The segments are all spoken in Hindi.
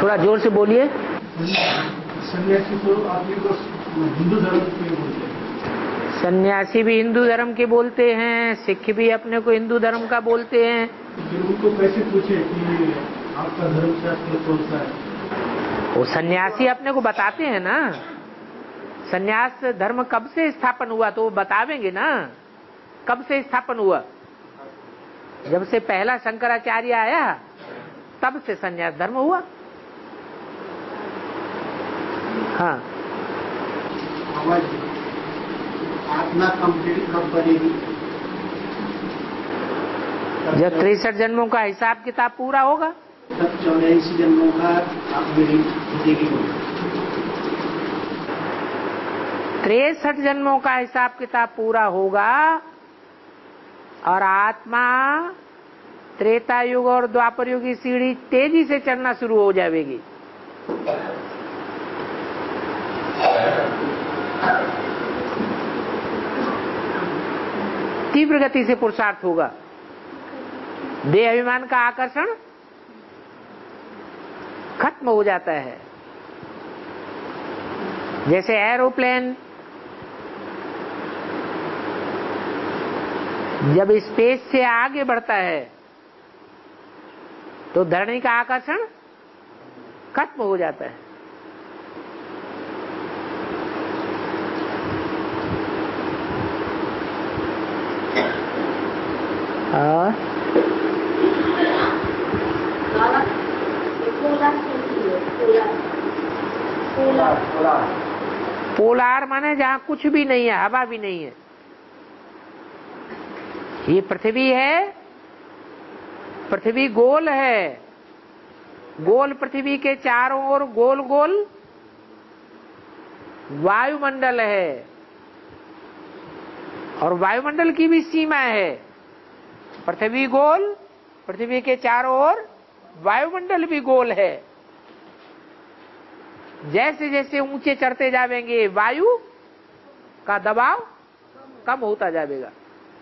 थोड़ा जोर से बोलिए। सन्यासी तो आपने को हिंदू धर्म के बोलते हैं। सन्यासी भी हिंदू धर्म के बोलते हैं, सिख भी अपने को हिंदू धर्म का बोलते हैं। फिर उनको कैसे पूछे कि आपका धर्म शास्त्र कौन सा है? वो सन्यासी अपने को बताते हैं ना, सन्यास धर्म कब से स्थापन हुआ तो वो बतावेंगे ना कब से स्थापन हुआ। जब से पहला शंकराचार्य आया तब से सन्यास धर्म हुआ। हाँ, आत्मा कंप्लीट कब बनेगी? जब 63 जन्मों का हिसाब किताब पूरा होगा। तब 84 जन्मों का आप मेरी देगी। 63 जन्मों का हिसाब किताब पूरा होगा और आत्मा त्रेता युग और द्वापर युग की सीढ़ी तेजी से चढ़ना शुरू हो जाएगी। तीव्र गति से पुरुषार्थ होगा। देह अभिमान का आकर्षण खत्म हो जाता है। जैसे एरोप्लेन जब स्पेस से आगे बढ़ता है तो धरणी का आकर्षण खत्म हो जाता है। पोलार माने जहां कुछ भी नहीं है, हवा भी नहीं है। ये पृथ्वी है, पृथ्वी गोल है, गोल पृथ्वी के चारों ओर गोल गोल वायुमंडल है और वायुमंडल की भी सीमा है। पृथ्वी गोल, पृथ्वी के चारों ओर वायुमंडल भी गोल है। जैसे जैसे ऊंचे चढ़ते जाएंगे वायु का दबाव कम होता जाएगा।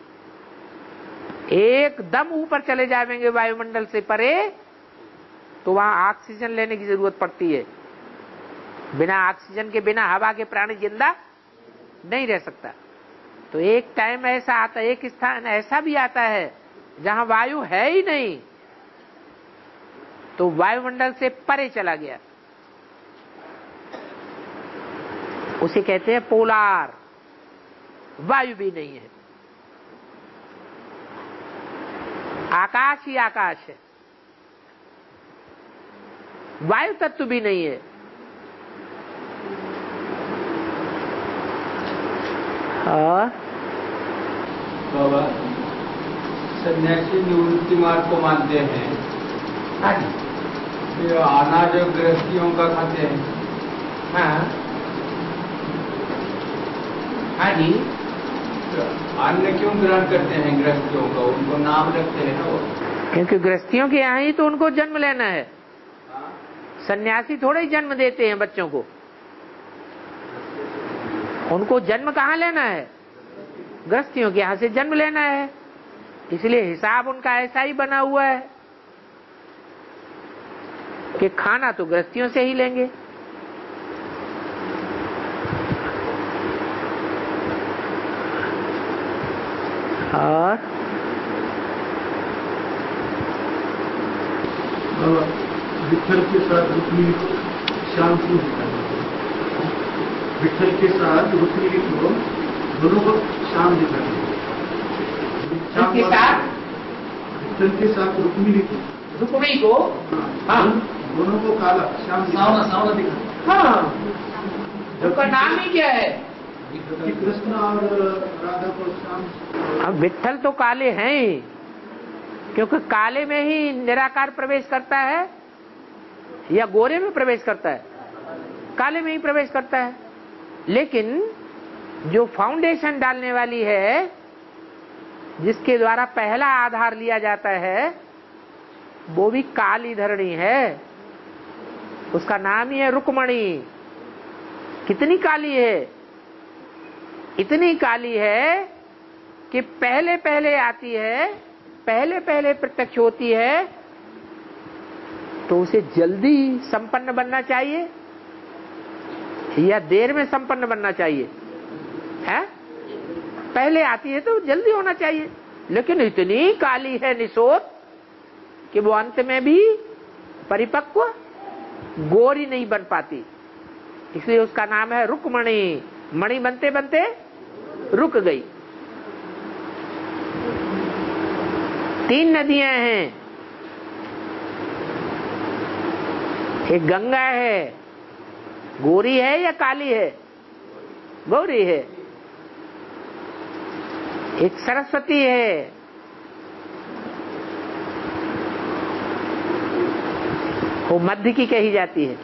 एकदम ऊपर चले जाएंगे वायुमंडल से परे तो वहां ऑक्सीजन लेने की जरूरत पड़ती है। बिना ऑक्सीजन के, बिना हवा के प्राणी जिंदा नहीं रह सकता। तो एक टाइम ऐसा आता है, एक स्थान ऐसा भी आता है जहां वायु है ही नहीं, तो वायुमंडल से परे चला गया, उसे कहते हैं पोलार। वायु भी नहीं है, आकाश ही आकाश है, वायु तत्व भी नहीं है। बाबा, सन्यासी निवृत्ति मार्ग को मानते हैं। ये अनाज गृहस्थियों का खाते हैं। हाँ हाँ जी। तो अन्न क्यों ग्रहण करते हैं गृहस्थियों का? उनको नाम रखते हैं ना वो। क्योंकि गृहस्थियों के यहाँ ही तो उनको जन्म लेना है। हाँ? सन्यासी थोड़े ही जन्म देते हैं बच्चों को। उनको जन्म कहाँ लेना है? गृहस्थियों के यहाँ से जन्म लेना है। इसलिए हिसाब उनका ऐसा ही बना हुआ है कि खाना तो गृहस्थियों से ही लेंगे। और विठल के साथ रुक्मिणी को शाम क्यों दिखाया? विठल के साथ रुक्मिणी को दोनों को शाम दिखाया। विठल के साथ रुक्मिणी को हाँ दोनों को काला शाम सावना दिखा। हाँ, उसका नाम ही क्या है? कि कृष्ण और राधा को शाम। अब विठल तो काले हैं ही, क्योंकि काले में ही निराकार प्रवेश करता है या गोरे में प्रवेश करता है? काले में ही प्रवेश करता है। लेकिन जो फाउंडेशन डालने वाली है, जिसके द्वारा पहला आधार लिया जाता है, वो भी काली धरणी है। उसका नाम ही है रुक्मणी। कितनी काली है? इतनी काली है कि पहले पहले आती है, पहले पहले प्रत्यक्ष होती है तो उसे जल्दी संपन्न बनना चाहिए या देर में संपन्न बनना चाहिए? है पहले आती है तो जल्दी होना चाहिए, लेकिन इतनी काली है निशोत कि वो अंत में भी परिपक्व गोरी नहीं बन पाती, इसलिए उसका नाम है रुक्मणी। मणि बनते बनते रुक गई। 3 नदियां हैं, एक गंगा है, गोरी है या काली है? गौरी है। एक सरस्वती है, वो मध्य की कही जाती है,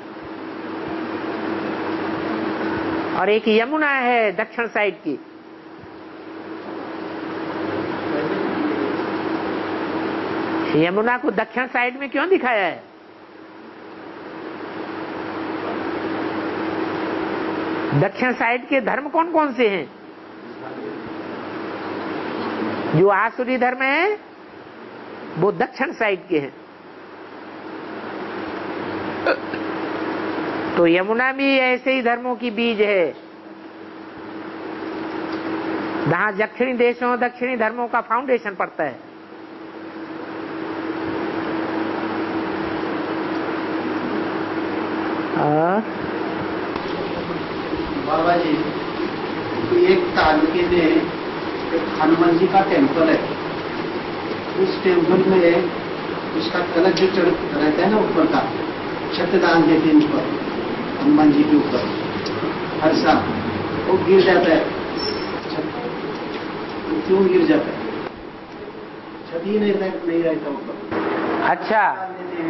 और एक यमुना है दक्षिण साइड की। यमुना को दक्षिण साइड में क्यों दिखाया है? दक्षिण साइड के धर्म कौन कौन से हैं? जो आसुरी धर्म है वो दक्षिण साइड के हैं। तो यमुना भी ऐसे ही धर्मों की बीज है। जहां दक्षिणी देशों दक्षिणी धर्मों का फाउंडेशन पड़ता है। बाबा जी, एक तालुके में हनुमान जी का टेम्पल है। उस टेम्पल में उसका कलश जो चढ़ रहता है ना ऊपर का, छत डाल देते हैं ऊपर हनुमान जी के ऊपर, हर साल वो गिर जाता है। छत क्यों गिर जाता है? छत ही नहीं रहता ऊपर। अच्छा,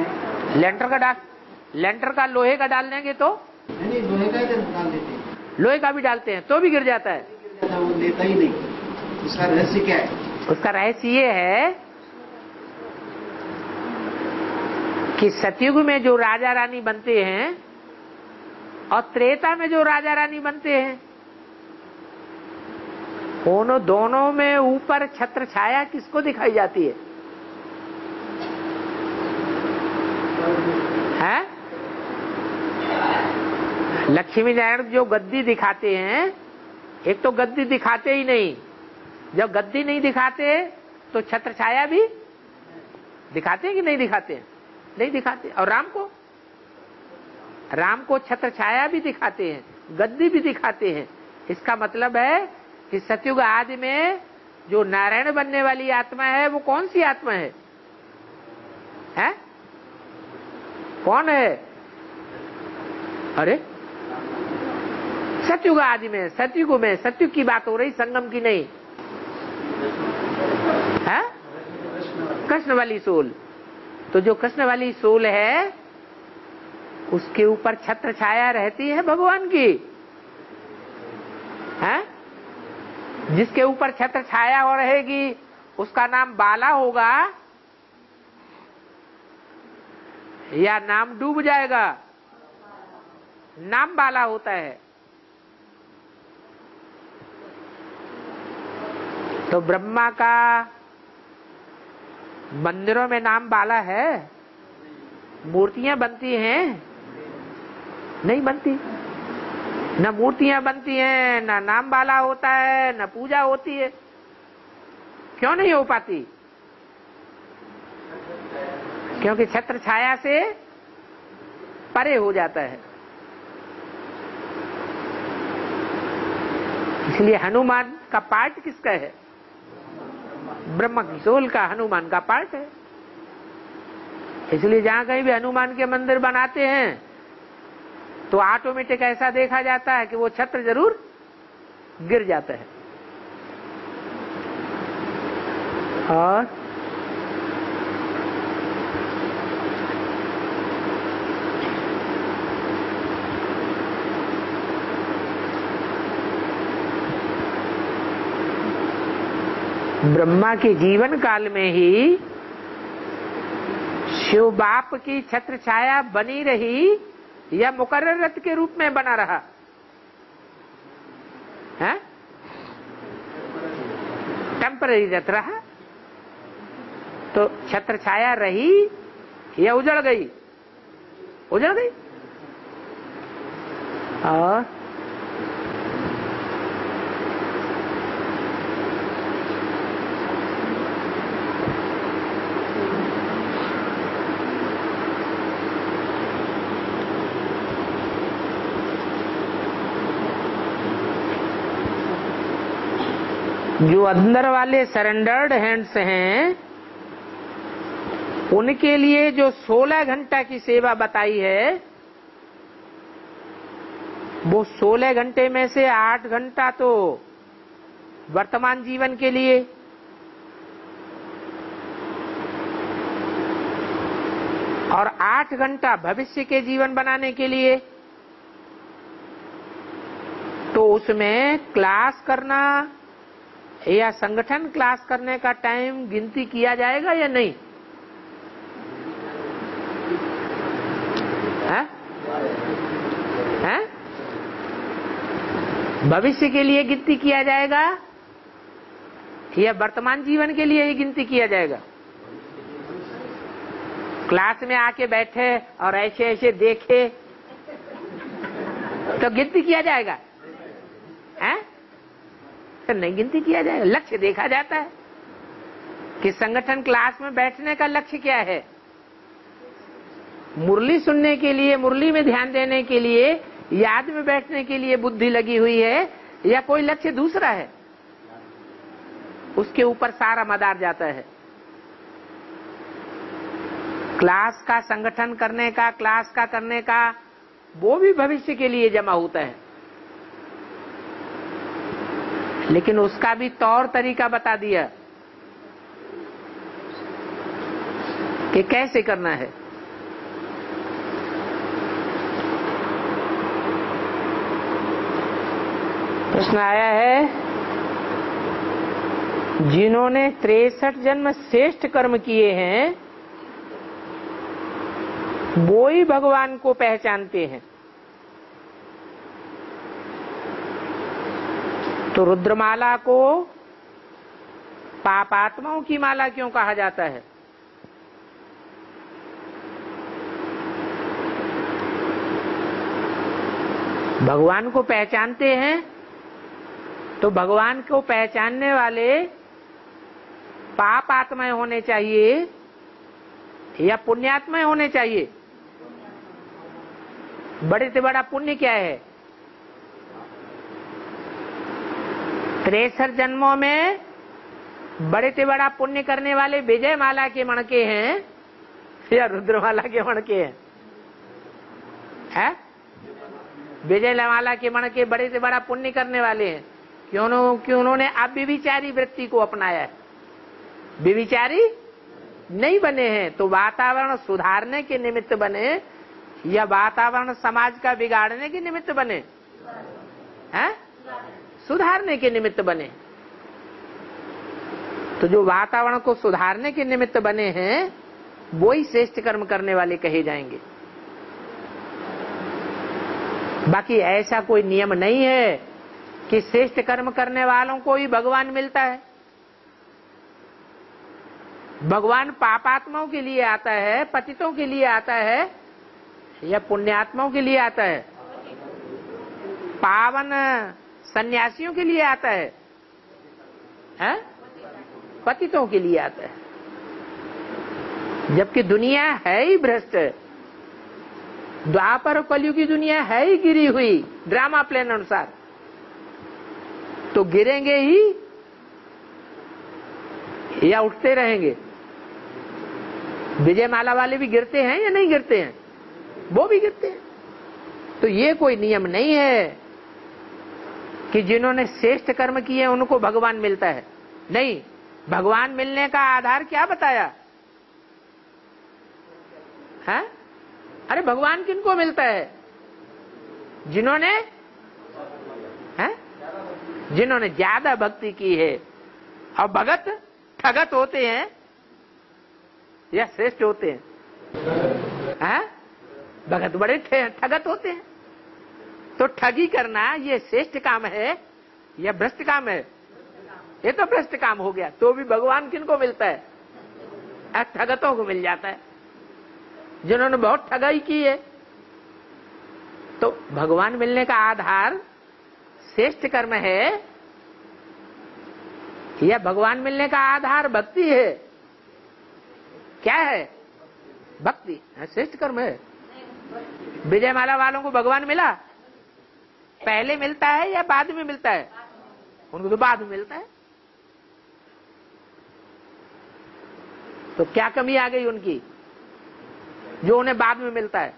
लेंटर का लोहे का डाल देंगे तो? नहीं, लोहे का ही डाल देते हैं। लोहे का भी डालते हैं तो भी गिर जाता है? वो देता ही नहीं। उसका रहस्य क्या है? उसका रहस्य ये है कि सतयुग में जो राजा रानी बनते हैं और त्रेता में जो राजा रानी बनते हैं, उन दोनों में ऊपर छत्र छाया किसको दिखाई जाती है? हैं? लक्ष्मी नारायण जो गद्दी दिखाते हैं, एक तो गद्दी दिखाते ही नहीं। जब गद्दी नहीं दिखाते तो छत्र छाया भी दिखाते हैं कि नहीं दिखाते? नहीं दिखाते। और राम को छत्र छाया भी दिखाते हैं, गद्दी भी दिखाते हैं। इसका मतलब है कि सतयुग आदि में जो नारायण बनने वाली आत्मा है वो कौन सी आत्मा है? हैं? कौन है? अरे सतयुग आदि में, सतयुग में, सतयुग की बात हो रही, संगम की नहीं है। कृष्ण वाली सोल। तो जो कृष्ण वाली सोल है उसके ऊपर छत्र छाया रहती है भगवान की, है? जिसके ऊपर छत्र छाया हो रहेगी उसका नाम बाला होगा या नाम डूब जाएगा? नाम बाला होता है। तो ब्रह्मा का मंदिरों में नाम बाला है? मूर्तियां बनती हैं? नहीं बनती। न मूर्तियां बनती हैं, न नाम बाला होता है, न पूजा होती है। क्यों नहीं हो पाती? क्योंकि छत्र छाया से परे हो जाता है। इसलिए हनुमान का पार्ट किसका है? ब्रह्मा की सोल का, हनुमान का पार्ट है। इसलिए जहां कहीं भी हनुमान के मंदिर बनाते हैं तो ऑटोमेटिक ऐसा देखा जाता है कि वो छत्र जरूर गिर जाता है। और ब्रह्मा के जीवन काल में ही शिव बाप की छत्र छाया बनी रही या मुकर्रर रथ के रूप में बना रहा है? टेम्पररी रथ रहा। तो छत्र छाया रही या उजड़ गई? उजड़ गई। और जो अंदर वाले सरेंडर्ड हैंड्स हैं, उनके लिए जो 16 घंटा की सेवा बताई है, वो 16 घंटे में से 8 घंटा तो वर्तमान जीवन के लिए, और 8 घंटा भविष्य के जीवन बनाने के लिए। तो उसमें क्लास करना या संगठन क्लास करने का टाइम गिनती किया जाएगा या नहीं? है? भविष्य के लिए गिनती किया जाएगा या वर्तमान जीवन के लिए ही गिनती किया जाएगा? क्लास में आके बैठे और ऐसे ऐसे देखे तो गिनती किया जाएगा? हैं? तो नहीं गिनती किया जाएगा। लक्ष्य देखा जाता है कि संगठन क्लास में बैठने का लक्ष्य क्या है। मुरली सुनने के लिए, मुरली में ध्यान देने के लिए, याद में बैठने के लिए बुद्धि लगी हुई है या कोई लक्ष्य दूसरा है? उसके ऊपर सारा मदार जाता है। क्लास का संगठन करने का, क्लास का करने का, वो भी भविष्य के लिए जमा होता है, लेकिन उसका भी तौर तरीका बता दिया कि कैसे करना है। प्रश्न आया है, जिन्होंने 63 जन्म श्रेष्ठ कर्म किए हैं, वो ही भगवान को पहचानते हैं। तो रुद्रमाला को पापात्माओं की माला क्यों कहा जाता है? भगवान को पहचानते हैं तो भगवान को पहचानने वाले पाप आत्माएं होने चाहिए या पुण्यात्माएं होने चाहिए? बड़े से बड़ा पुण्य क्या है? 63 जन्मों में बड़े से बड़ा पुण्य करने वाले विजय माला के मणके हैं या रुद्रमाला के मणके हैं? है? विजय माला के मणके बड़े से बड़ा पुण्य करने वाले हैं। क्यों उन्होंने अव्यभिचारी वृत्ति को अपनाया है, व्यभिचारी नहीं बने हैं। तो वातावरण सुधारने के निमित्त बने या वातावरण समाज का बिगाड़ने के निमित्त बने? हैं? सुधारने के निमित्त बने। तो जो वातावरण को सुधारने के निमित्त बने हैं, वो ही श्रेष्ठ कर्म करने वाले कहे जाएंगे। बाकी ऐसा कोई नियम नहीं है कि श्रेष्ठ कर्म करने वालों को ही भगवान मिलता है। भगवान पापात्माओं के लिए आता है, पतितों के लिए आता है या पुण्यात्माओं के लिए आता है? पावन सन्यासियों के लिए आता है, हैं? पतितों के लिए आता है। जबकि दुनिया है ही भ्रष्ट, द्वापर और कलयुग की दुनिया है ही गिरी हुई ड्रामा प्लान अनुसार, तो गिरेंगे ही या उठते रहेंगे? विजय माला वाले भी गिरते हैं या नहीं गिरते हैं? वो भी गिरते हैं। तो ये कोई नियम नहीं है कि जिन्होंने श्रेष्ठ कर्म किए उनको भगवान मिलता है। नहीं, भगवान मिलने का आधार क्या बताया है? अरे भगवान किनको मिलता है? जिन्होंने जिन्होंने ज्यादा भक्ति की है। और भगत ठगत होते हैं या श्रेष्ठ होते हैं? भगत बड़े ठगत होते हैं। तो ठगी करना ये श्रेष्ठ काम है या भ्रष्ट काम है? ये तो भ्रष्ट काम हो गया। तो भी भगवान किनको मिलता है? ठगतों को मिल जाता है, जिन्होंने बहुत ठगाई की है। तो भगवान मिलने का आधार श्रेष्ठ कर्म है या भगवान मिलने का आधार भक्ति है? क्या है? भक्ति है, श्रेष्ठ कर्म है। विजय माला वालों को भगवान मिला, पहले मिलता है या बाद में मिलता है? उनको तो बाद में मिलता है। तो क्या कमी आ गई उनकी जो उन्हें बाद में मिलता है?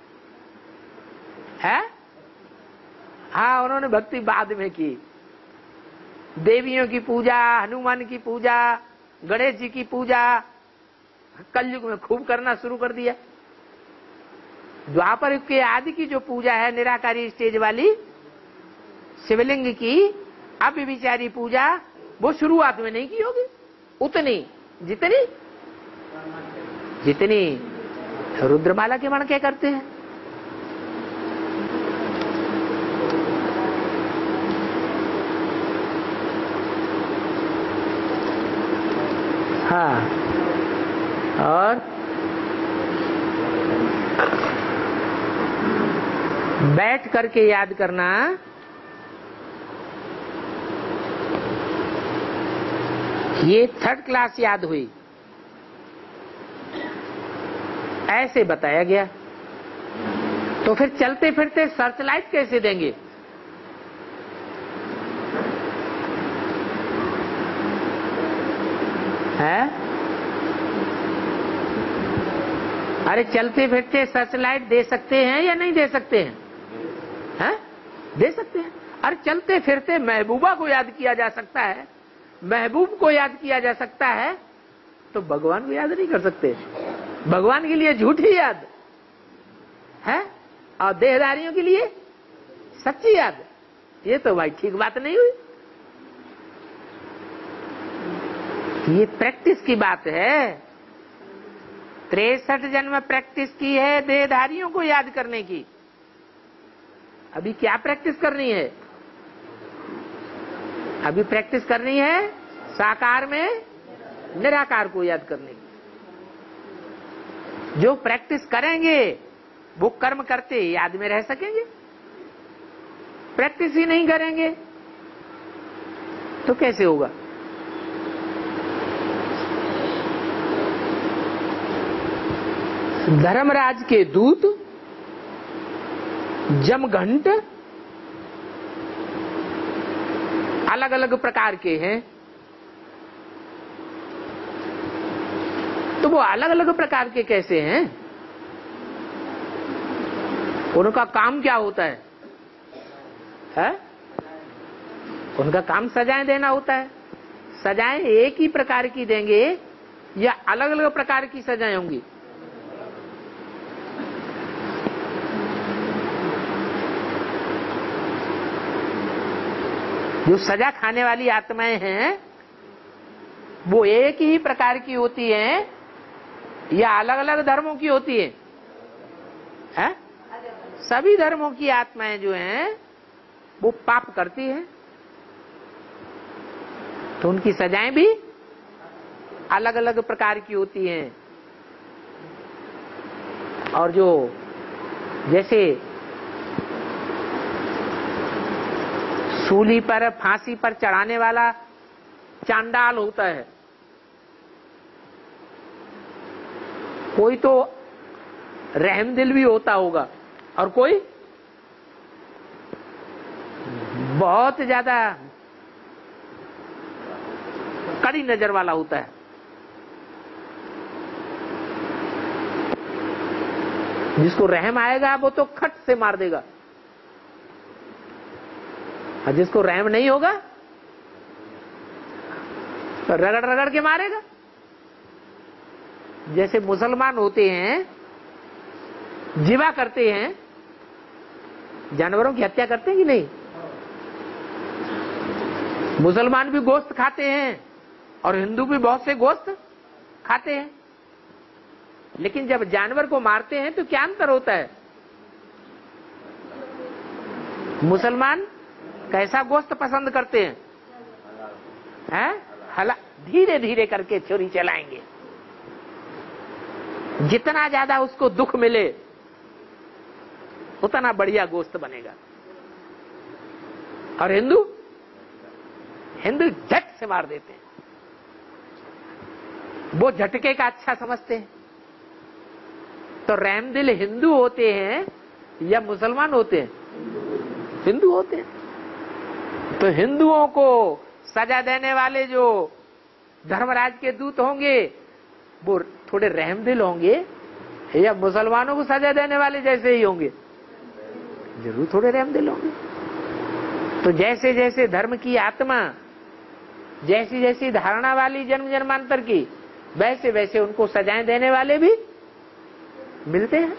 हाँ, उन्होंने भक्ति बाद में की। देवियों की पूजा, हनुमान की पूजा, गणेश जी की पूजा कलयुग में खूब करना शुरू कर दिया। द्वापर युग के आदि की जो पूजा है निराकारी स्टेज वाली शिवलिंग की अव्यभिचारी पूजा, वो शुरुआत में नहीं की होगी उतनी जितनी रुद्रमाला के मण के करते हैं। हाँ, और बैठ करके याद करना, ये 3rd क्लास याद हुई, ऐसे बताया गया। तो फिर चलते फिरते सर्च लाइट कैसे देंगे? है? अरे चलते फिरते सर्च लाइट दे सकते हैं या नहीं दे सकते हैं? हैं? दे सकते हैं। अरे चलते फिरते महबूबा को याद किया जा सकता है, महबूब को याद किया जा सकता है, तो भगवान को याद नहीं कर सकते? भगवान के लिए झूठी याद है और देहधारियों के लिए सच्ची याद। ये तो भाई ठीक बात नहीं हुई। ये प्रैक्टिस की बात है। 63 जन्म प्रैक्टिस की है देहधारियों को याद करने की। अभी क्या प्रैक्टिस करनी है? अभी प्रैक्टिस करनी है साकार में निराकार को याद करने की। जो प्रैक्टिस करेंगे वो कर्म करते याद में रह सकेंगे। प्रैक्टिस ही नहीं करेंगे तो कैसे होगा? धर्मराज के दूत जमघंट अलग अलग प्रकार के हैं। तो वो अलग अलग प्रकार के कैसे हैं? उनका काम क्या होता है? उनका काम सजाएं देना होता है। सजाएं एक ही प्रकार की देंगे या अलग अलग प्रकार की सजाएं होंगी? जो सजा खाने वाली आत्माएं हैं वो एक ही प्रकार की होती हैं या अलग अलग धर्मों की होती है? सभी धर्मों की आत्माएं जो हैं वो पाप करती हैं, तो उनकी सजाएं भी अलग अलग प्रकार की होती हैं। और जो जैसे सूली पर फांसी पर चढ़ाने वाला चांडाल होता है, कोई तो रहमदिल भी होता होगा और कोई बहुत ज्यादा कड़ी नजर वाला होता है। जिसको रहम आएगा वो तो खट से मार देगा और जिसको रहम नहीं होगा तो रगड़ रगड़ के मारेगा। जैसे मुसलमान होते हैं, जिबा करते हैं, जानवरों की हत्या करते हैं कि नहीं? मुसलमान भी गोश्त खाते हैं और हिंदू भी बहुत से गोश्त खाते हैं, लेकिन जब जानवर को मारते हैं तो क्या अंतर होता है? मुसलमान कैसा गोश्त पसंद करते हैं? हला धीरे धीरे करके छुरी चलाएंगे, जितना ज्यादा उसको दुख मिले उतना बढ़िया गोश्त बनेगा। और हिंदू झट से मार देते हैं, वो झटके का अच्छा समझते हैं। तो रहमदिल हिंदू होते हैं या मुसलमान होते हैं? हिंदू होते हैं। तो हिंदुओं को सजा देने वाले जो धर्मराज के दूत होंगे वो थोड़े रहमदिल होंगे या मुसलमानों को सजा देने वाले जैसे ही होंगे? जरूर थोड़े रहमदिल होंगे। तो जैसे जैसे धर्म की आत्मा, जैसी जैसी धारणा वाली जन्म जन्मांतर की, वैसे वैसे उनको सजाएं देने वाले भी मिलते हैं।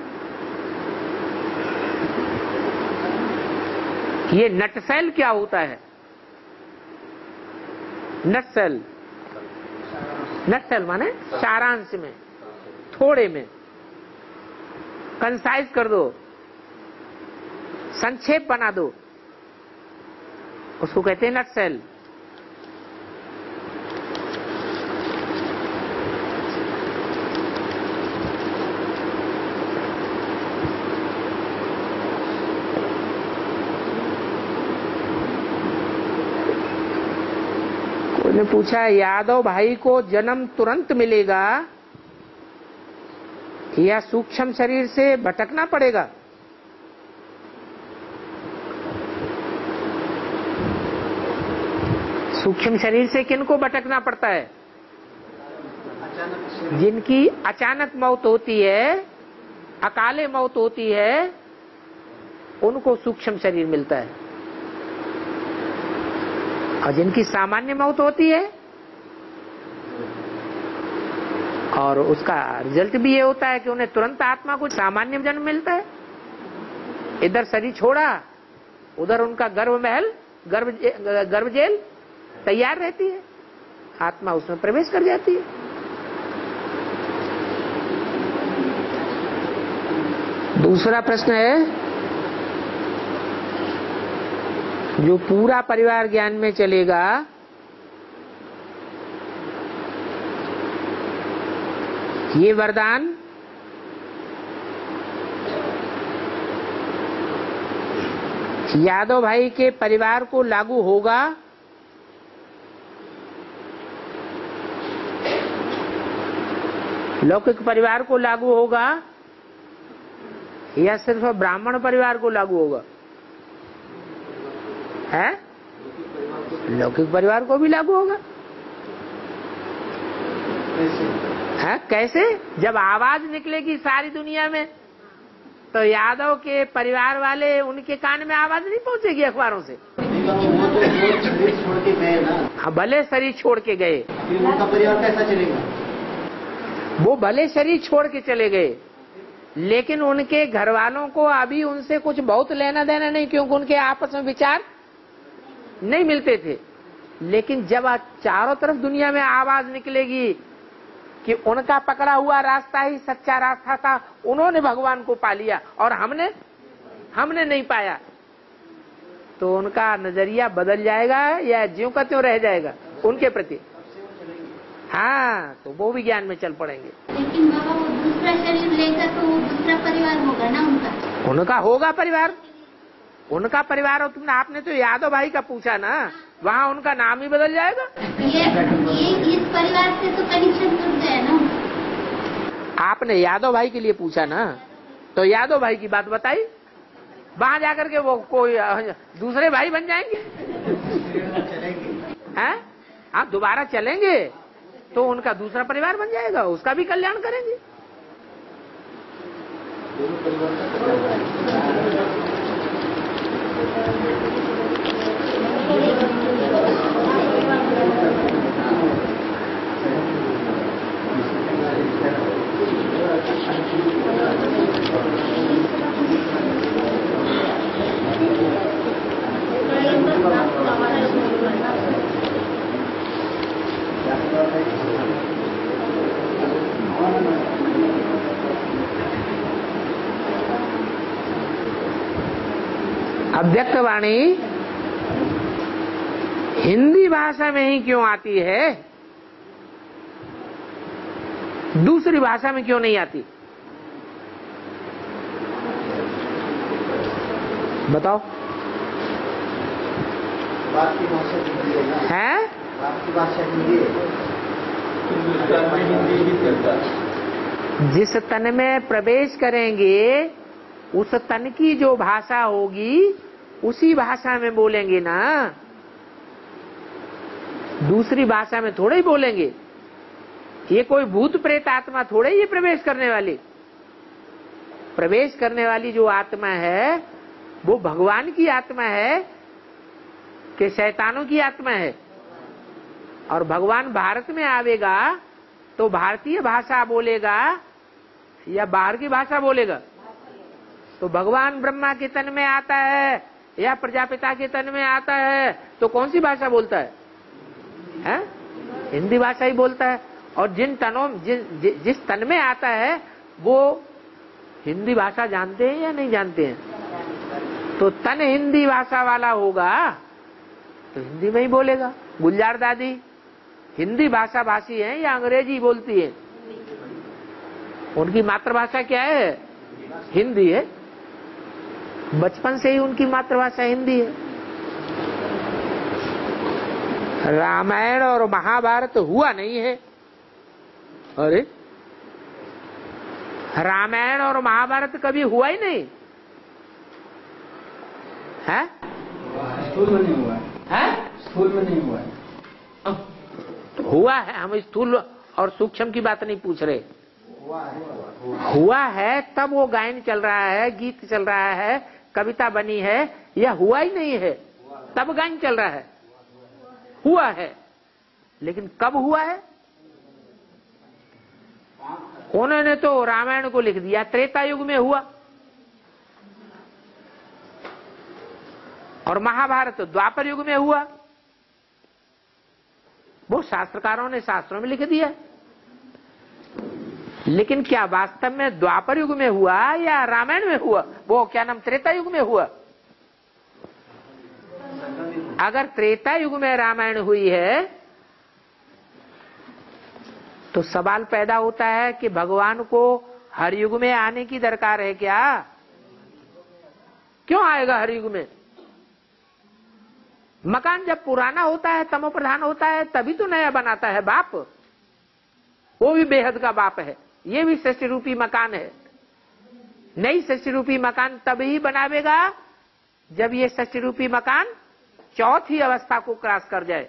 ये नटसेल क्या होता है? नटसेल माने सारांश में, थोड़े में, कंसाइज कर दो, संक्षेप बना दो, उसको कहते हैं नटसेल। ने पूछा, यादव भाई को जन्म तुरंत मिलेगा या सूक्ष्म शरीर से भटकना पड़ेगा? सूक्ष्म शरीर से किनको भटकना पड़ता है? जिनकी अचानक मौत होती है, अकाले मौत होती है, उनको सूक्ष्म शरीर मिलता है। और जिनकी सामान्य मौत होती है और उसका रिजल्ट भी ये होता है कि उन्हें तुरंत आत्मा को सामान्य जन्म मिलता है। इधर शरीर छोड़ा, उधर उनका गर्भ महल, गर्भ जेल तैयार रहती है, आत्मा उसमें प्रवेश कर जाती है। दूसरा प्रश्न है, जो पूरा परिवार ज्ञान में चलेगा, ये वरदान यादव भाई के परिवार को लागू होगा लौकिक परिवार को लागू होगा या सिर्फ ब्राह्मण परिवार को लागू होगा? है लौकिक परिवार को भी लागू होगा। है कैसे? जब आवाज निकलेगी सारी दुनिया में तो यादव के परिवार वाले, उनके कान में आवाज नहीं पहुंचेगी अखबारों से। शरीर छोड़ के गए ना। हाँ, भले शरीर छोड़ के गए, उनका परिवार कैसा चलेगा? वो भले शरीर छोड़ के चले गए, लेकिन उनके घर वालों को अभी उनसे कुछ बहुत लेना देना नहीं, क्योंकि उनके आपस में विचार नहीं मिलते थे। लेकिन जब चारों तरफ दुनिया में आवाज निकलेगी कि उनका पकड़ा हुआ रास्ता ही सच्चा रास्ता था, उन्होंने भगवान को पा लिया और हमने नहीं पाया, तो उनका नजरिया बदल जाएगा या ज्यों का त्यों रह जाएगा उनके प्रति? हाँ, तो वो भी ज्ञान में चल पड़ेंगे। लेकिन बाबा वो दूसरा शरीर लेगा तो वो दूसरा परिवार होगा ना उनका होगा परिवार, उनका परिवार। और तुमने आपने तो यादव भाई का पूछा ना, वहाँ उनका नाम ही बदल जाएगा। ये इस परिवार से तो कनेक्शन टूट गया ना। आपने यादव भाई के लिए पूछा ना, तो यादव भाई की बात बताई, वहाँ जाकर के वो कोई दूसरे भाई बन जाएंगे हैं? आप दोबारा चलेंगे तो उनका दूसरा परिवार बन जाएगा, उसका भी कल्याण करेंगे। अव्यक्त वाणी हिंदी भाषा में ही क्यों आती है, दूसरी भाषा में क्यों नहीं आती? बताओ। बात की भाषा हिंदी है ना? हैं? बात की भाषा हिंदी है। हिंदुस्तान में हिंदी ही चलता है। जिस तन में प्रवेश करेंगे उस तन की जो भाषा होगी उसी भाषा में बोलेंगे ना, दूसरी भाषा में थोड़ा ही बोलेंगे। ये कोई भूत प्रेत आत्मा थोड़ा ही प्रवेश करने वाली। प्रवेश करने वाली जो आत्मा है वो भगवान की आत्मा है कि शैतानों की आत्मा है। और भगवान भारत में आवेगा तो भारतीय भाषा बोलेगा या बाहर की भाषा बोलेगा? तो भगवान ब्रह्मा के तन में आता है या प्रजापिता के तन में आता है तो कौन सी भाषा बोलता है? हैं? हिंदी भाषा ही बोलता है। और जिन तनों जिस तन में आता है वो हिंदी भाषा जानते हैं या नहीं जानते हैं? तो तन हिंदी भाषा वाला होगा तो हिंदी में ही बोलेगा। गुलजार दादी हिंदी भाषा भाषी है या अंग्रेजी बोलती है? उनकी मातृभाषा क्या है? हिंदी है। बचपन से ही उनकी मातृभाषा हिंदी है। रामायण और महाभारत हुआ नहीं है। अरे रामायण और महाभारत कभी हुआ ही नहीं है? स्कूल में नहीं हुआ है। स्कूल में नहीं हुआ है। हुआ है। हम स्थूल और सूक्ष्म की बात नहीं पूछ रहे। हुआ है तब वो गायन चल रहा है, गीत चल रहा है, कविता बनी है, या हुआ ही नहीं है तब गायन चल रहा है? हुआ है, लेकिन कब हुआ है? उन्होंने तो रामायण को लिख दिया त्रेता युग में हुआ और महाभारत द्वापर युग में हुआ। वो शास्त्रकारों ने शास्त्रों में लिख दिया। लेकिन क्या वास्तव में द्वापर युग में हुआ या रामायण में हुआ? वो क्या नाम त्रेता युग में हुआ? अगर त्रेता युग में रामायण हुई है तो सवाल पैदा होता है कि भगवान को हर युग में आने की दरकार है क्या? क्यों आएगा हर युग में? मकान जब पुराना होता है, तमो प्रधान होता है, तभी तो नया बनाता है बाप। वो भी बेहद का बाप है। ये भी सृष्टि रूपी मकान है। नई सृष्टि रूपी मकान तभी बनावेगा जब ये सृष्टि रूपी मकान चौथी अवस्था को क्रॉस कर जाए।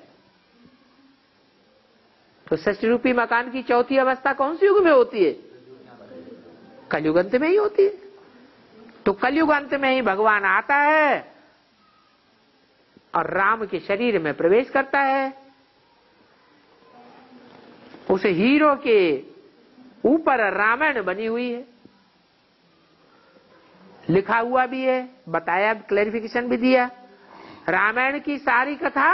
तो सृष्टि रूपी मकान की चौथी अवस्था कौन सी युग में होती है? कलयुग अंत में ही होती है। तो कलयुग अंत में ही भगवान आता है और राम के शरीर में प्रवेश करता है। उस हीरो के ऊपर रामायण बनी हुई है, लिखा हुआ भी है, बताया, क्लैरिफिकेशन भी दिया। रामायण की सारी कथा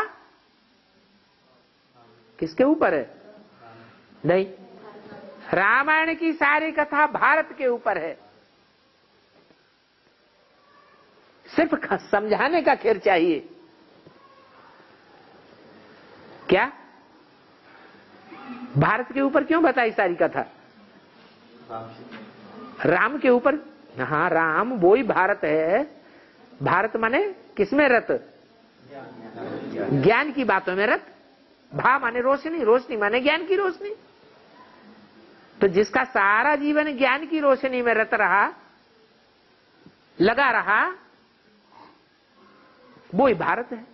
किसके ऊपर है? नहीं, रामायण की सारी कथा भारत के ऊपर है। सिर्फ समझाने का खेर चाहिए। क्या भारत के ऊपर क्यों बताई सारी कथा? राम के ऊपर। हाँ, राम वो ही भारत है। भारत माने किसमें रत? ज्ञान की बातों में रत। भा माने रोशनी, रोशनी माने ज्ञान की रोशनी। तो जिसका सारा जीवन ज्ञान की रोशनी में रत रहा, लगा रहा, वो ही भारत है।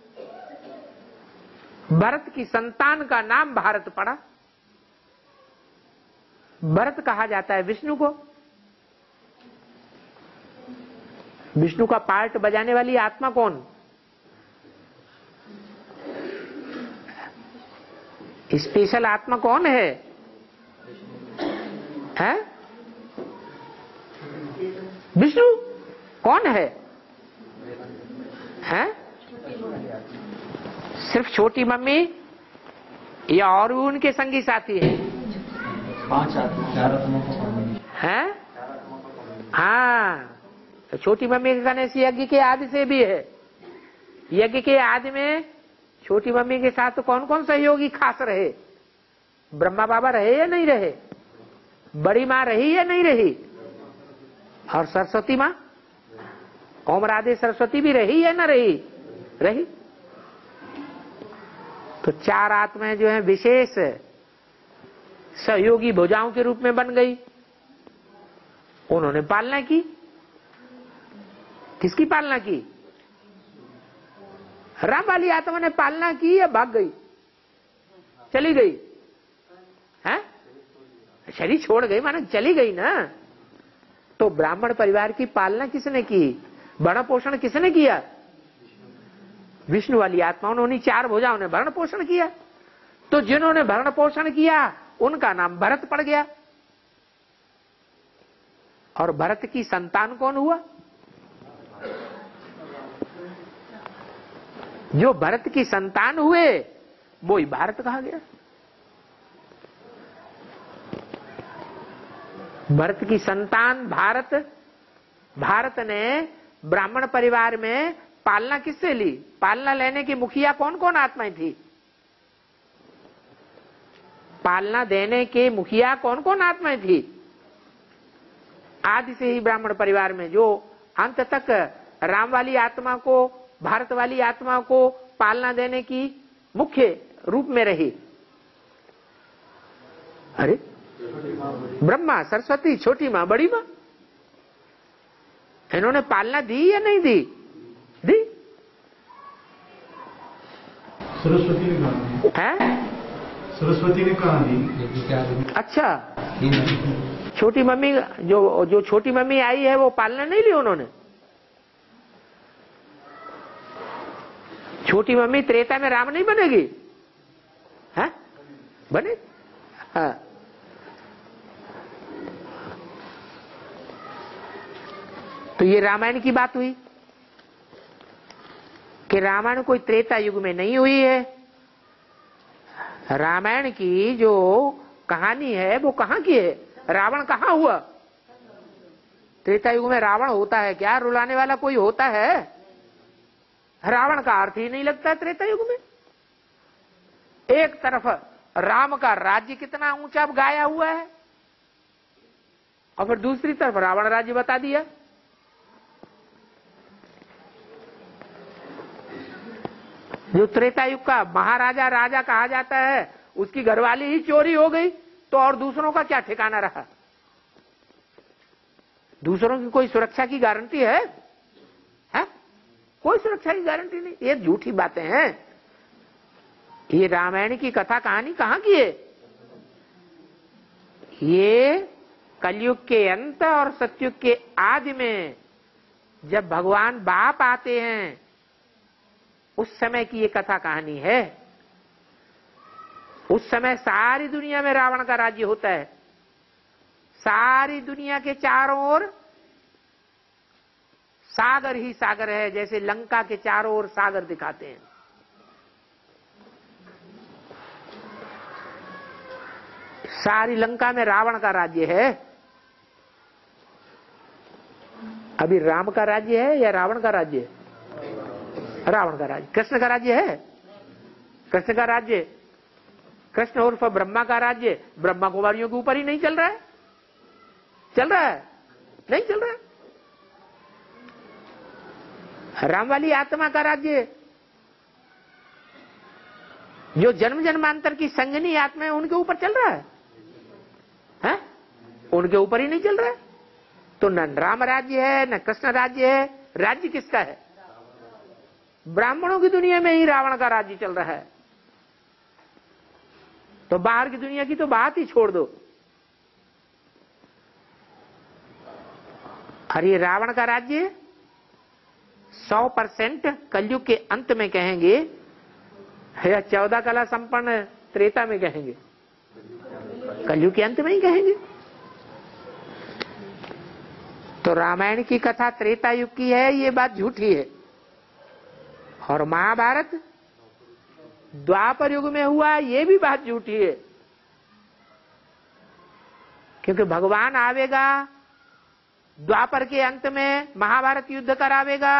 भरत की संतान का नाम भारत पड़ा। भरत कहा जाता है विष्णु को। विष्णु का पार्ट बजाने वाली आत्मा कौन? स्पेशल आत्मा कौन है? हैं? विष्णु कौन है? हैं? सिर्फ छोटी मम्मी या और भी उनके संगी साथी हैं? 5 आत्मा हैं? हाँ, तो छोटी मम्मी के गणेश यज्ञ के आदि से भी है। यज्ञ के आदि में छोटी मम्मी के साथ तो कौन कौन सहयोगी खास रहे? ब्रह्मा बाबा रहे या नहीं रहे? बड़ी माँ रही या नहीं रही? और सरस्वती माँ ओम राधे सरस्वती भी रही है ना रही। तो चार आत्माएं जो हैं विशेष सहयोगी भुजाओं के रूप में बन गई। उन्होंने पालना की। किसकी पालना की? राम वाली आत्मा ने पालना की या भाग गई, चली गई? हैं? शरीर छोड़ गई माने चली गई ना। तो ब्राह्मण परिवार की पालना किसने की? भरण पोषण किसने किया? विष्णु वाली आत्माओं ने, उन्हीं चार भुजाओं ने भरण पोषण किया। तो जिन्होंने भरण पोषण किया उनका नाम भरत पड़ गया। और भरत की संतान कौन हुआ? जो भरत की संतान हुए वो ही भारत कहा गया। भरत की संतान भारत। भारत ने ब्राह्मण परिवार में पालना किससे ली? पालना लेने की मुखिया कौन कौन आत्माएं थी? पालना देने के मुखिया कौन कौन आत्माएं थी? आदि से ही ब्राह्मण परिवार में जो अंत तक राम वाली आत्मा को, भारत वाली आत्मा को पालना देने की मुख्य रूप में रही। अरे ब्रह्मा, सरस्वती, छोटी मां, बड़ी मां, इन्होंने पालना दी या नहीं दी? दी। सरस्वती ने कहा है? सरस्वती ने कहा दी। अच्छा, छोटी मम्मी जो छोटी मम्मी आई है वो पालना नहीं ली उन्होंने? छोटी मम्मी त्रेता में राम नहीं बनेगी? है? बने? हाँ। तो ये रामायण की बात हुई कि रामायण कोई त्रेता युग में नहीं हुई है। रामायण की जो कहानी है वो कहां की है? रावण कहां हुआ? त्रेता युग में रावण होता है क्या? रुलाने वाला कोई होता है? रावण का अर्थ ही नहीं लगता त्रेता युग में। एक तरफ राम का राज्य कितना ऊंचा गाया हुआ है और फिर दूसरी तरफ रावण राज्य बता दिया। जो त्रेता युग का महाराजा राजा कहा जाता है उसकी घरवाली ही चोरी हो गई तो और दूसरों का क्या ठिकाना रहा? दूसरों की कोई सुरक्षा की गारंटी है? कोई सुरक्षा की गारंटी नहीं। ये झूठी बातें हैं। ये रामायण की कथा कहानी कहां की है? ये कलयुग के अंत और सतयुग के आदि में जब भगवान बाप आते हैं उस समय की ये कथा कहानी है। उस समय सारी दुनिया में रावण का राज्य होता है। सारी दुनिया के चारों ओर सागर ही सागर है, जैसे लंका के चारों ओर सागर दिखाते हैं। सारी लंका में रावण का राज्य है। अभी राम का राज्य है या रावण का राज्य है? रावण का राज्य। कृष्ण का राज्य है? कृष्ण का राज्य, कृष्ण उर्फ ब्रह्मा का राज्य ब्रह्मा कुमारियों के ऊपर ही नहीं चल रहा है? चल रहा है? नहीं चल रहा है। राम वाली आत्मा का राज्य जो जन्म जन्मांतर की संगनी आत्मा है उनके ऊपर चल रहा है? उनके ऊपर ही नहीं चल रहा है। तो न राम राज्य है न कृष्ण राज्य है। राज्य किसका है? ब्राह्मणों की दुनिया में ही रावण का राज्य चल रहा है। तो बाहर की दुनिया की तो बात ही छोड़ दो। और ये रावण का राज्य 100% कलयुग के अंत में कहेंगे या 14 कला संपन्न त्रेता में कहेंगे? कलयुग के अंत में ही कहेंगे। तो रामायण की कथा त्रेता युग की है ये बात झूठी है। और महाभारत द्वापर युग में हुआ ये भी बात झूठी है। क्योंकि भगवान आवेगा द्वापर के अंत में महाभारत युद्ध करावेगा।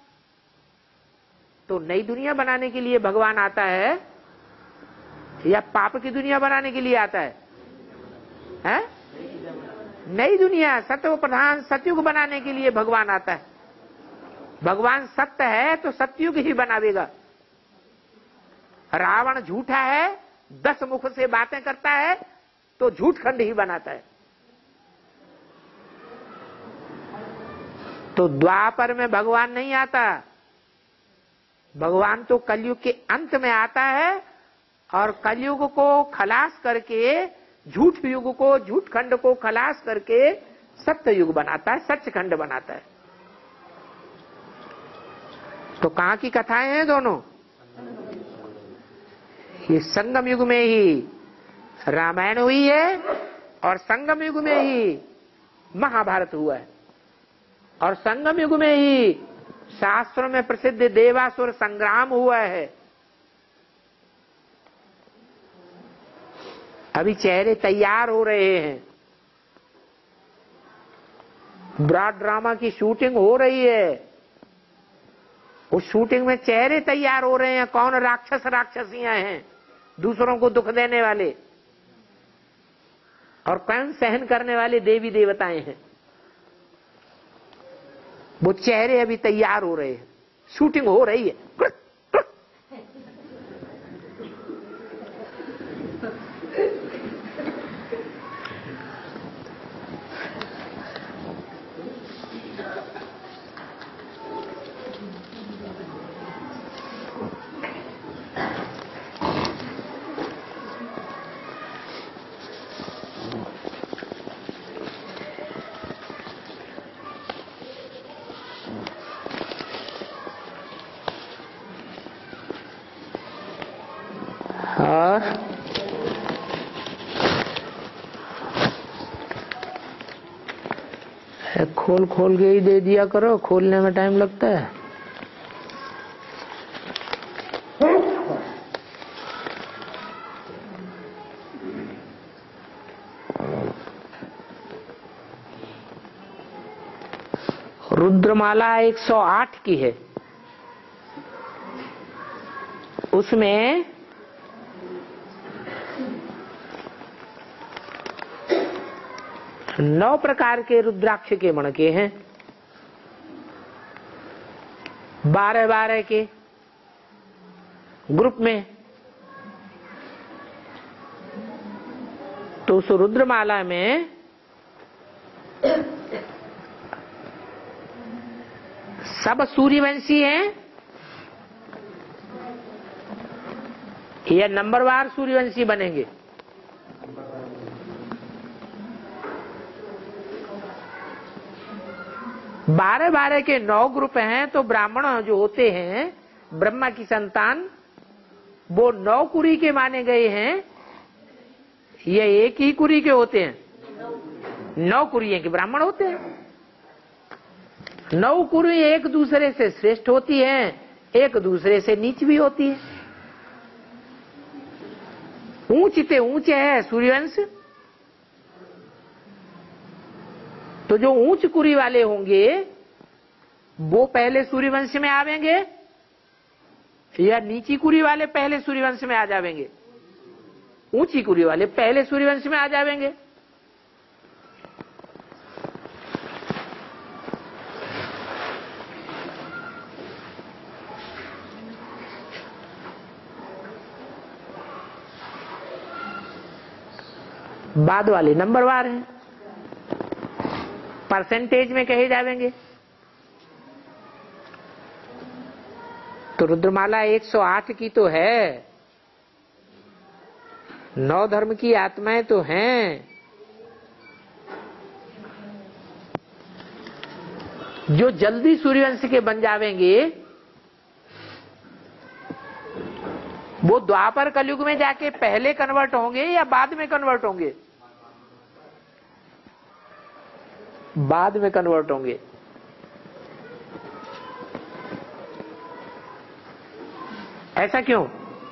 तो नई दुनिया बनाने के लिए भगवान आता है या पाप की दुनिया बनाने के लिए आता है? नई दुनिया सत्य प्रधान सतयुग बनाने के लिए भगवान आता है। भगवान सत्य है तो सत्युग ही बनावेगा। रावण झूठा है, 10 मुख से बातें करता है तो झूठ खंड ही बनाता है। तो द्वापर में भगवान नहीं आता, भगवान तो कलयुग के अंत में आता है और कलयुग को खलास करके, झूठ युग को, झूठ खंड को खलास करके सत्य युग बनाता है, सच खंड बनाता है। तो कहां की कथाएं हैं दोनों? ये संगम युग में ही रामायण हुई है और संगम युग में ही महाभारत हुआ है और संगम युग में ही शास्त्रों में प्रसिद्ध देवासुर संग्राम हुआ है। अभी चेहरे तैयार हो रहे हैं, ब्रॉड ड्रामा की शूटिंग हो रही है, उस शूटिंग में चेहरे तैयार हो रहे हैं। कौन राक्षस राक्षसियां हैं, दूसरों को दुख देने वाले, और कौन सहन करने वाले देवी देवताएं हैं। वो चेहरे अभी तैयार हो रहे हैं, शूटिंग हो रही है। खोल खोल के ही दे दिया करो, खोलने में टाइम लगता है। रुद्रमाला 108 की है, उसमें नौ प्रकार के रुद्राक्ष के मणके हैं, 12-12 के ग्रुप में। तो उस रुद्रमाला में सब सूर्यवंशी हैं या नंबरवार सूर्यवंशी बनेंगे? बारह 12 के 9 ग्रुप हैं। तो ब्राह्मण जो होते हैं, ब्रह्मा की संतान, वो 9 कुरी के माने गए हैं, ये एक ही कुरी के होते हैं? 9 कुरियों के ब्राह्मण होते हैं। 9 कुरी एक दूसरे से श्रेष्ठ होती हैं, एक दूसरे से नीच भी होती है। ऊंचते ऊंचे है सूर्यवंश, तो जो ऊंच कुरी वाले होंगे वो पहले सूर्यवंश में आवेंगे या नीची कुरी वाले पहले सूर्यवंश में आ जावेंगे? ऊंची कुरी वाले पहले सूर्यवंश में आ जावेंगे। बाद वाले नंबरवार हैं, परसेंटेज में कहे जावेंगे। तो रुद्रमाला 108 की तो है, 9 धर्म की आत्माएं तो हैं। जो जल्दी सूर्यवंश के बन जावेंगे वो द्वापर कलयुग में जाके पहले कन्वर्ट होंगे या बाद में कन्वर्ट होंगे? बाद में कन्वर्ट होंगे। ऐसा क्यों?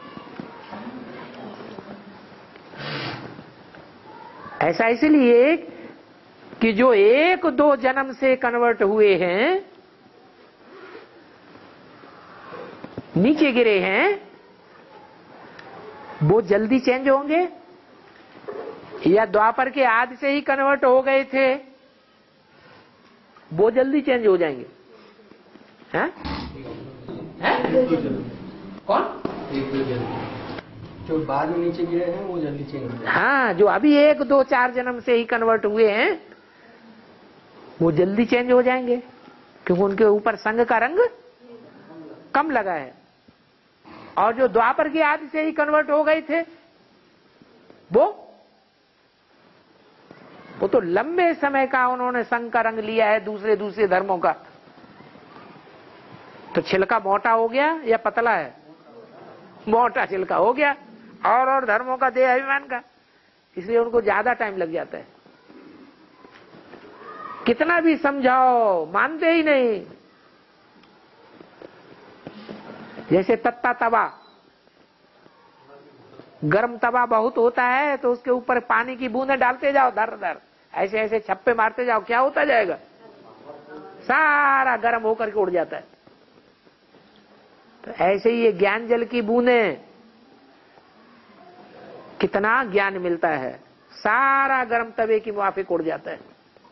ऐसा इसलिए कि जो 1-2 जन्म से कन्वर्ट हुए हैं, नीचे गिरे हैं, वो जल्दी चेंज होंगे या द्वापर के आदि से ही कन्वर्ट हो गए थे वो जल्दी चेंज हो जाएंगे? हैं? कौन? जो बाद में नीचे गिरे हैं वो जल्दी चेंज हो जाए। हाँ, जो अभी 1, 2, 4 जन्म से ही कन्वर्ट हुए हैं वो जल्दी चेंज हो जाएंगे, क्योंकि उनके ऊपर संग का रंग कम लगा है। और जो द्वापर के आदि से ही कन्वर्ट हो गए थे वो तो लंबे समय का उन्होंने संग का रंग लिया है दूसरे धर्मों का। तो छिलका मोटा हो गया या पतला है? मोटा छिलका हो गया, और धर्मों का देह अभिमान का, इसलिए उनको ज्यादा टाइम लग जाता है। कितना भी समझाओ मानते ही नहीं। जैसे तत्ता तवा, गर्म तवा बहुत होता है तो उसके ऊपर पानी की बूंदें डालते जाओ, धर धर ऐसे ऐसे छप्पे मारते जाओ, क्या होता जाएगा? सारा गर्म होकर के उड़ जाता है। तो ऐसे ही ये ज्ञान जल की बूंदें, कितना ज्ञान मिलता है, सारा गर्म तवे की मुआफिक उड़ जाता है।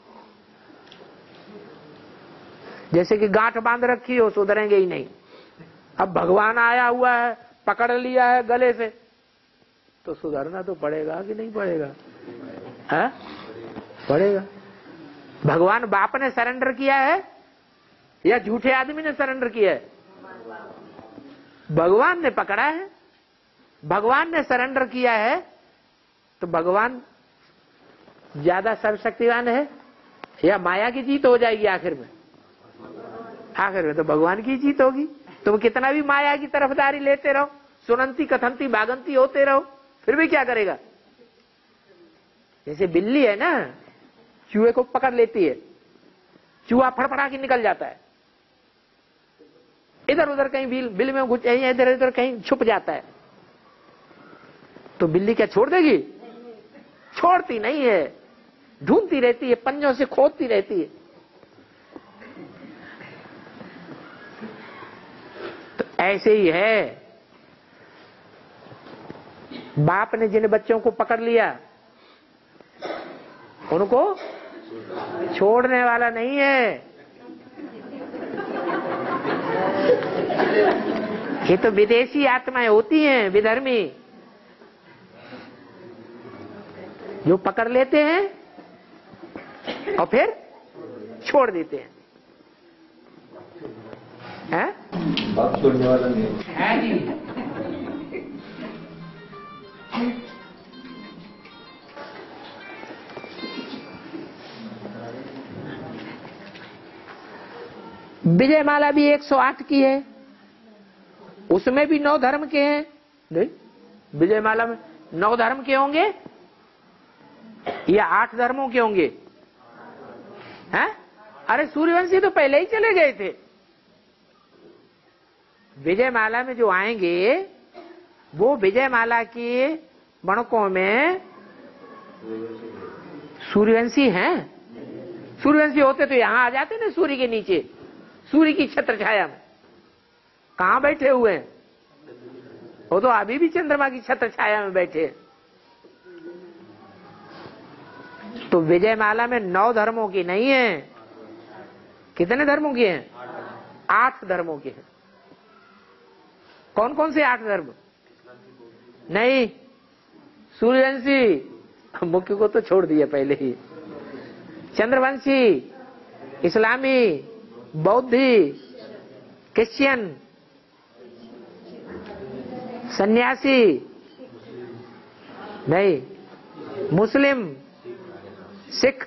जैसे कि गांठ बांध रखी हो, सुधरेंगे ही नहीं। अब भगवान आया हुआ है, पकड़ लिया है गले से, तो सुधरना तो पड़ेगा कि नहीं पड़ेगा? है? पड़ेगा। भगवान बाप ने सरेंडर किया है या झूठे आदमी ने सरेंडर किया है? भगवान ने पकड़ा है, भगवान ने सरेंडर किया है, तो भगवान ज्यादा सर्वशक्तिवान है या माया की जीत हो जाएगी आखिर में? आखिर में तो भगवान की जीत होगी। तुम कितना भी माया की तरफदारी लेते रहो, सुनंती कथंती भागंती होते रहो, फिर भी क्या करेगा? जैसे बिल्ली है ना, चूहे को पकड़ लेती है, चूहा फड़फड़ा के निकल जाता है, इधर उधर कहीं बिल में घुस, इधर उधर कहीं छुप जाता है, तो बिल्ली क्या छोड़ देगी? छोड़ती नहीं है, ढूंढती रहती है, पंजों से खोदती रहती है। तो ऐसे ही है, बाप ने जिन बच्चों को पकड़ लिया उनको छोड़ने वाला नहीं है। ये तो विदेशी आत्माएं होती हैं, विधर्मी, जो पकड़ लेते हैं और फिर छोड़ देते हैं। बाप छोड़ने वाला नहीं है जी। विजय माला भी 108 की है, उसमें भी 9 धर्म के हैं। नहीं, विजय माला में 9 धर्म के होंगे या 8 धर्मों के होंगे? हैं? अरे सूर्यवंशी तो पहले ही चले गए थे। विजय माला में जो आएंगे वो विजय माला के मणकों में सूर्यवंशी हैं। सूर्यवंशी होते तो यहां आ जाते ना, सूर्य के नीचे, सूर्य की छत्र छाया में। कहां बैठे हुए हैं? वो तो अभी भी चंद्रमा की छत्र छाया में बैठे हैं। तो विजय माला में 9 धर्मों की नहीं है। कितने धर्मों की हैं? 8 धर्मों की हैं। कौन कौन से 8 धर्म? नहीं, सूर्यवंशी मुख्य को तो छोड़ दिया पहले ही। चंद्रवंशी, इस्लामी, बौद्धि, क्रिश्चियन, सन्यासी नहीं, मुस्लिम, सिख।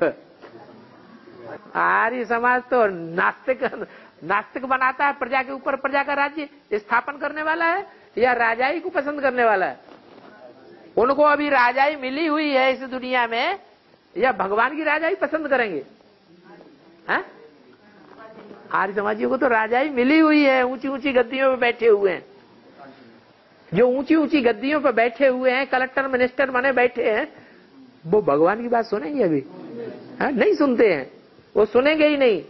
आर्य समाज तो नास्तिक बनाता है, प्रजा के ऊपर प्रजा का राज्य स्थापन करने वाला है या राजाई को पसंद करने वाला है? उनको अभी राजाई मिली हुई है इस दुनिया में, या भगवान की राजाई पसंद करेंगे? हैं? आर्य समाजियों को तो राजाई मिली हुई है, ऊंची ऊंची गद्दियों पे बैठे हुए हैं। जो ऊंची ऊंची गद्दियों पे बैठे हुए हैं, कलेक्टर मिनिस्टर बने बैठे हैं, वो भगवान की बात सुनेंगे अभी? नहीं सुनते हैं, वो सुनेंगे ही नहीं।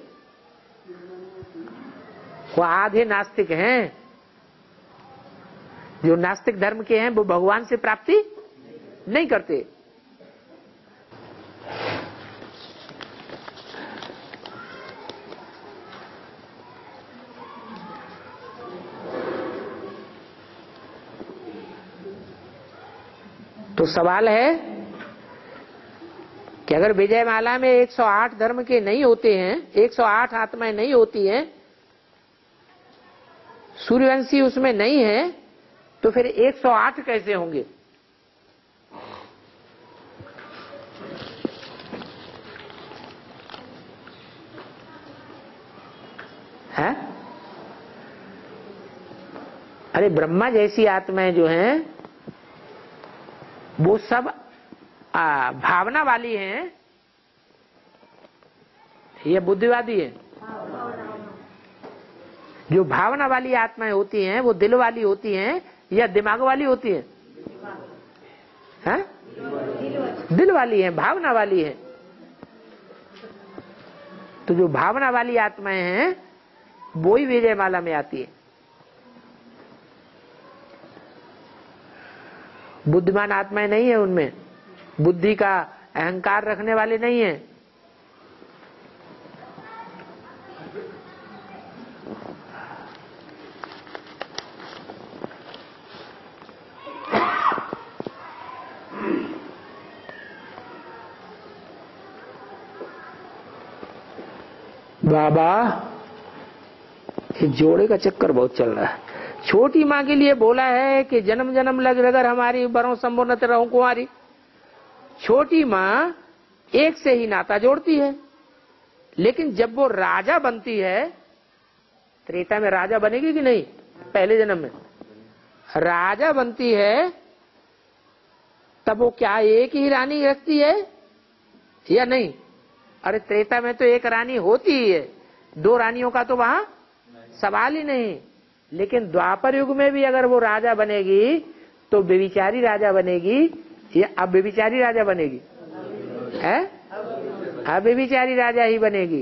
वो आधे नास्तिक हैं। जो नास्तिक धर्म के हैं वो भगवान से प्राप्ति नहीं करते। तो सवाल है कि अगर विजयमाला में 108 धर्म के नहीं होते हैं, 108 आत्माएं नहीं होती हैं, सूर्यवंशी उसमें नहीं है, तो फिर 108 कैसे होंगे? है? अरे ब्रह्मा जैसी आत्माएं जो हैं वो सब भावना वाली हैं या बुद्धिवादी है? जो भावना वाली आत्माएं होती हैं वो दिल वाली होती हैं या दिमाग वाली होती हैं? हैं? दिल वाली हैं, भावना वाली हैं। तो जो भावना वाली आत्माएं हैं वो ही विजयमाला में आती है। बुद्धिमान आत्माएं नहीं है, उनमें बुद्धि का अहंकार रखने वाले नहीं है। बाबा ये जोड़े का चक्कर बहुत चल रहा है। छोटी माँ के लिए बोला है कि जन्म जन्म लग रगर हमारी बरों संबोनत रहूं कुंवारी। छोटी माँ एक से ही नाता जोड़ती है, लेकिन जब वो राजा बनती है, त्रेता में राजा बनेगी कि नहीं? पहले जन्म में राजा बनती है, तब वो क्या एक ही रानी रखती है या नहीं? अरे त्रेता में तो एक रानी होती ही है, दो रानियों का तो वहां सवाल ही नहीं। लेकिन द्वापर युग में भी अगर वो राजा बनेगी तो व्यभिचारी राजा बनेगी या अब व्यभिचारी राजा बनेगी? है? अब व्यभिचारी राजा ही बनेगी।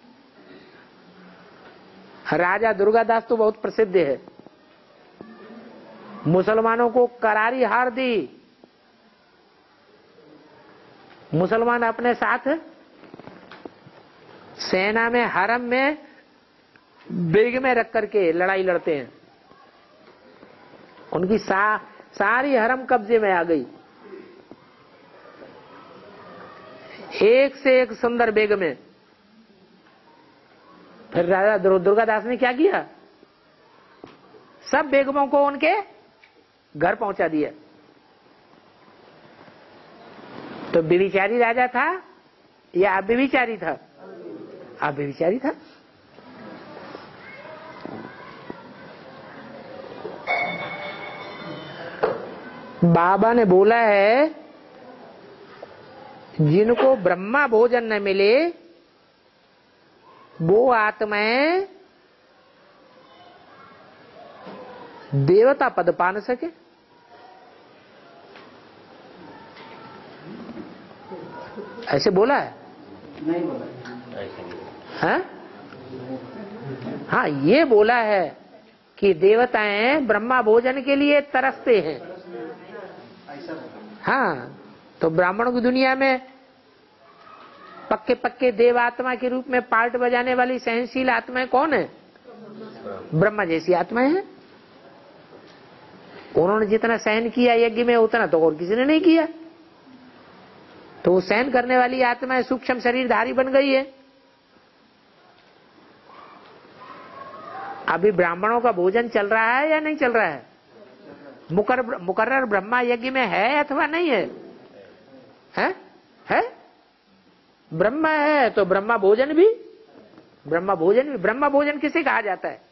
राजा दुर्गादास तो बहुत प्रसिद्ध है, मुसलमानों को करारी हार दी। मुसलमान अपने साथ सेना में, हरम में, बेग में रख करके लड़ाई लड़ते हैं। उनकी सारी हरम कब्जे में आ गई, एक से एक सुंदर बेग में। फिर राजा दुर्गादास ने क्या किया? सब बेगमों को उनके घर पहुंचा दिया। तो व्यभिचारी राजा था या अव्यभिचारी था? अव्यभिचारी था। बाबा ने बोला है जिनको ब्रह्मा भोजन न मिले वो आत्माएं देवता पद पा न सके। ऐसे बोला है? नहीं बोला है? हाँ, ये बोला है कि देवताएं ब्रह्मा भोजन के लिए तरसते हैं। हाँ, तो ब्राह्मणों की दुनिया में पक्के पक्के देव आत्मा के रूप में पार्ट बजाने वाली सहनशील आत्माएं कौन है? ब्रह्मा जैसी आत्माएं हैं। उन्होंने जितना सहन किया यज्ञ में उतना तो और किसी ने नहीं किया। तो वो सहन करने वाली आत्माएं सूक्ष्म शरीरधारी बन गई है। अभी ब्राह्मणों का भोजन चल रहा है या नहीं चल रहा है? मुकर्रर ब्रह्मा यज्ञ में है अथवा नहीं है? है? ब्रह्मा है तो ब्रह्मा भोजन भी। ब्रह्मा भोजन किसे कहा जाता है?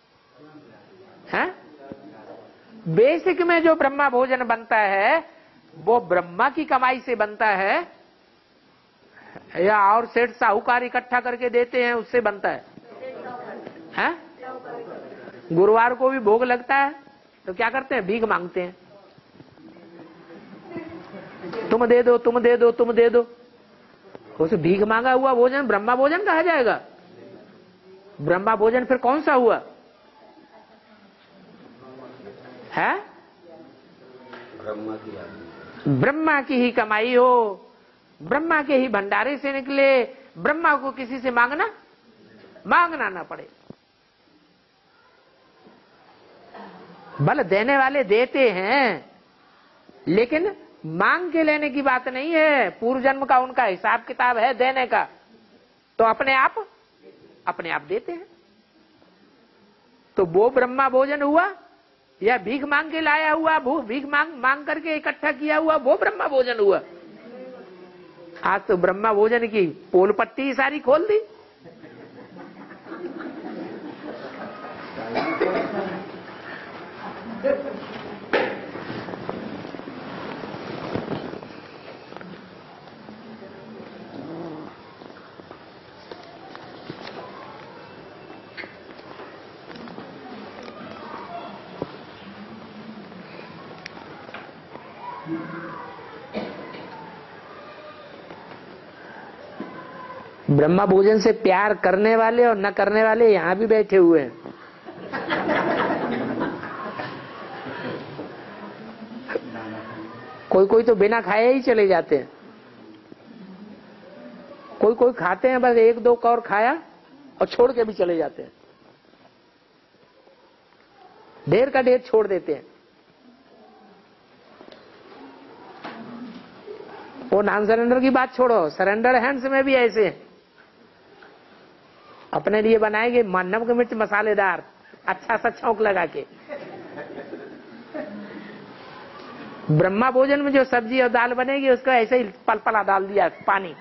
बेसिक में जो ब्रह्मा भोजन बनता है वो ब्रह्मा की कमाई से बनता है या और सेठ साहूकार इकट्ठा करके देते हैं उससे बनता है? गुरुवार को भी भोग लगता है तो क्या करते हैं? भीख मांगते हैं, तुम दे दो, तुम दे दो, तुम दे दो। उसे भीख मांगा हुआ भोजन ब्रह्मा भोजन कहा जाएगा? ब्रह्मा भोजन फिर कौन सा हुआ? है? ब्रह्मा की ही कमाई हो, ब्रह्मा के ही भंडारे से निकले, ब्रह्मा को किसी से मांगना ना पड़े। बल देने वाले देते हैं, लेकिन मांग के लेने की बात नहीं है, पूर्व जन्म का उनका हिसाब किताब है देने का, तो अपने आप देते हैं। तो वो ब्रह्मा भोजन हुआ या भीख मांग के लाया हुआ, भीख मांग करके इकट्ठा किया हुआ, वो ब्रह्मा भोजन हुआ। आज तो ब्रह्मा भोजन की पोल पट्टी सारी खोल दी। ब्रह्मा भोजन से प्यार करने वाले और न करने वाले यहां भी बैठे हुए हैं। कोई तो बिना खाए ही चले जाते हैं, कोई खाते हैं, बस एक दो कौर खाया और छोड़ के भी चले जाते हैं, ढेर का ढेर छोड़ देते हैं। वो नॉन सरेंडर की बात छोड़ो, सरेंडर हैंड्स में भी ऐसे हैं। अपने लिए बनाएंगे नमक मिर्च मसालेदार अच्छा सा छौंक लगा के। ब्रह्मा भोजन में जो सब्जी और दाल बनेगी उसको ऐसे ही पलपला डाल दिया पानी,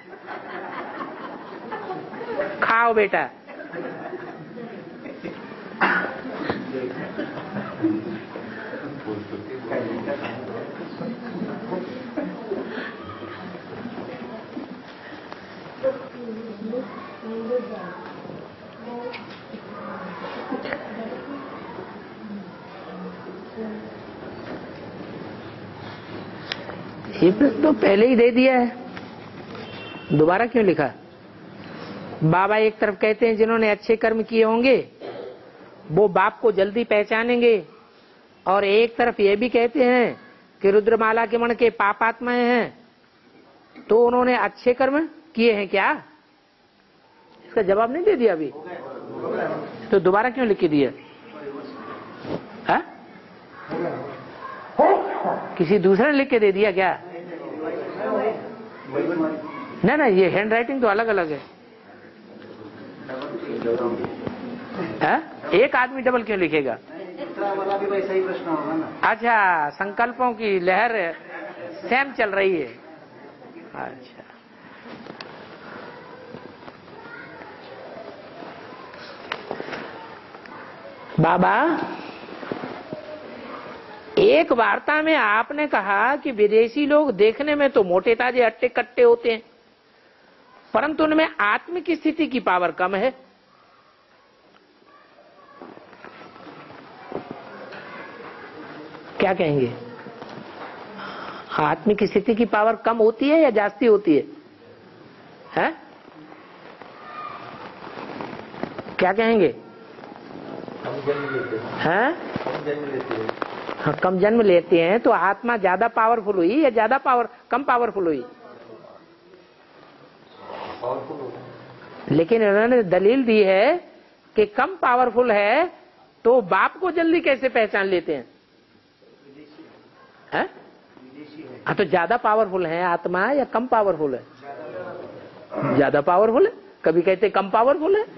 खाओ बेटा। ये प्रश्न तो पहले ही दे दिया है, दोबारा क्यों लिखा? बाबा एक तरफ कहते हैं जिन्होंने अच्छे कर्म किए होंगे वो बाप को जल्दी पहचानेंगे, और एक तरफ ये भी कहते हैं कि रुद्रमाला के मण के पापात्माएं हैं, तो उन्होंने अच्छे कर्म किए हैं क्या? इसका जवाब नहीं दे दिया अभी, तो दोबारा क्यों लिख के दिया? किसी दूसरे ने लिख के दे दिया क्या? ना, ये हैंड राइटिंग तो अलग अलग है। एक आदमी डबल क्यों लिखेगा? वाला भी वैसा ही प्रश्न होगा ना। अच्छा, संकल्पों की लहर सेम चल रही है। अच्छा, बाबा एक वार्ता में आपने कहा कि विदेशी लोग देखने में तो मोटे ताजे हट्टे कट्टे होते हैं, परंतु उनमें आत्मिक स्थिति की पावर कम है। क्या कहेंगे? आत्मिक स्थिति की पावर कम होती है या जास्ती होती है? हैं? क्या कहेंगे? हैं? हाँ, कम जन्म लेते हैं तो आत्मा ज्यादा पावरफुल हुई या ज्यादा कम पावरफुल हुई? लेकिन उन्होंने दलील दी है कि कम पावरफुल है, तो बाप को जल्दी कैसे पहचान लेते हैं? हाँ, तो ज्यादा पावरफुल है आत्मा या कम पावरफुल है? ज्यादा पावरफुल है। कभी कहते कम पावरफुल है।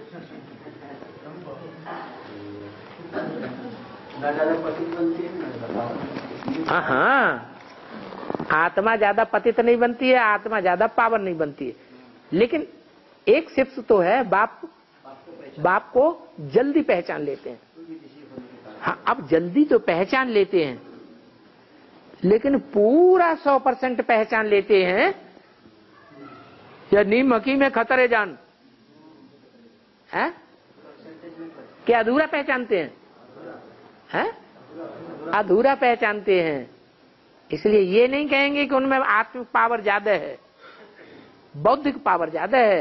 हाँ, आत्मा ज्यादा पतित नहीं बनती है, आत्मा ज्यादा पावर नहीं बनती है, लेकिन एक शिफ्ट तो है, बाप को जल्दी पहचान लेते हैं। हाँ, अब जल्दी तो पहचान लेते हैं, लेकिन पूरा 100% पहचान लेते हैं या नीम मकी में खतरे जान है? क्या अधूरा पहचानते हैं? हैं? अधूरा पहचानते हैं। इसलिए ये नहीं कहेंगे कि उनमें आत्मिक पावर ज्यादा है, बौद्धिक पावर ज्यादा है।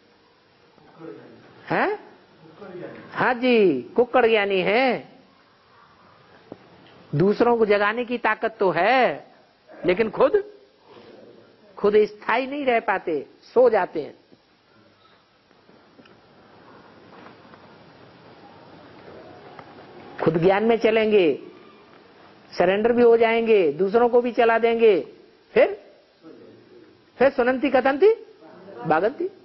हैं? हाँ जी, कुक्कड़ ज्ञानी है। दूसरों को जगाने की ताकत तो है, लेकिन खुद स्थायी नहीं रह पाते, सो जाते हैं। खुद ज्ञान में चलेंगे, सरेंडर भी हो जाएंगे, दूसरों को भी चला देंगे, फिर सुनंती कथंती बागंती।